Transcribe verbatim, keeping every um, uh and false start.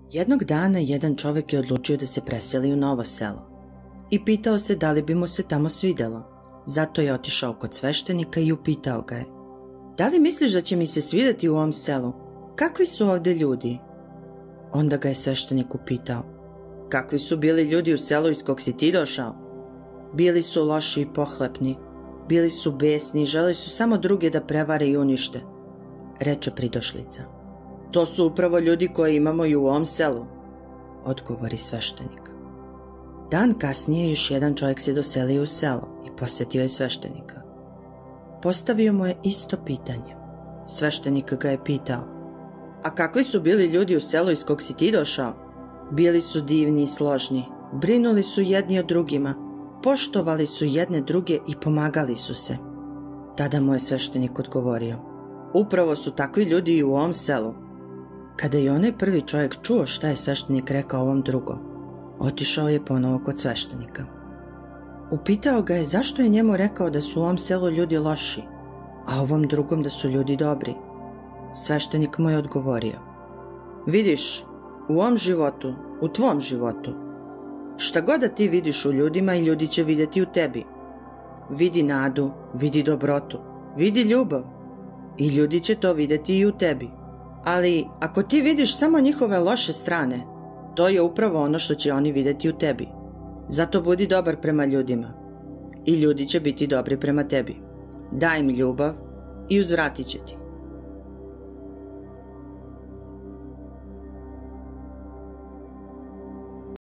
Jednog dana jedan čovjek je odlučio da se preseli u novo selo i pitao se da li bi mu se tamo svidelo. Zato je otišao kod sveštenika i upitao ga je: "Da li misliš da će mi se svidjeti u ovom selu? Kakvi su ovdje ljudi?" Onda ga je sveštenik upitao: "Kakvi su bili ljudi u selu iz kog si ti došao?" "Bili su loši i pohlepni, bili su besni i želeli su samo druge da prevare i unište," reče pridošlica. "To su upravo ljudi koje imamo i u ovom selu," odgovori sveštenik. Dan kasnije još jedan čovjek se doselio u selo i posjetio je sveštenika. Postavio mu je isto pitanje. Sveštenik ga je pitao: "A kakvi su bili ljudi u selu iz kog si ti došao?" "Bili su divni i složni, brinuli su jedni o drugima, poštovali su jedne druge i pomagali su se." Tada mu je sveštenik odgovorio: "Upravo su takvi ljudi i u ovom selu." Kada je onaj prvi čovjek čuo šta je sveštenik rekao ovom drugom, otišao je ponovo kod sveštenika. Upitao ga je zašto je njemu rekao da su u ovom selu ljudi loši, a ovom drugom da su ljudi dobri. Sveštenik mu je odgovorio: "Vidiš, u ovom životu, u tvom životu, šta god da ti vidiš u ljudima i ljudi će vidjeti u tebi. Vidi nadu, vidi dobrotu, vidi ljubav i ljudi će to vidjeti i u tebi. Ali ako ti vidiš samo njihove loše strane, to je upravo ono što će oni vidjeti u tebi. Zato budi dobar prema ljudima i ljudi će biti dobri prema tebi. Daj im ljubav i uzvratit će ti."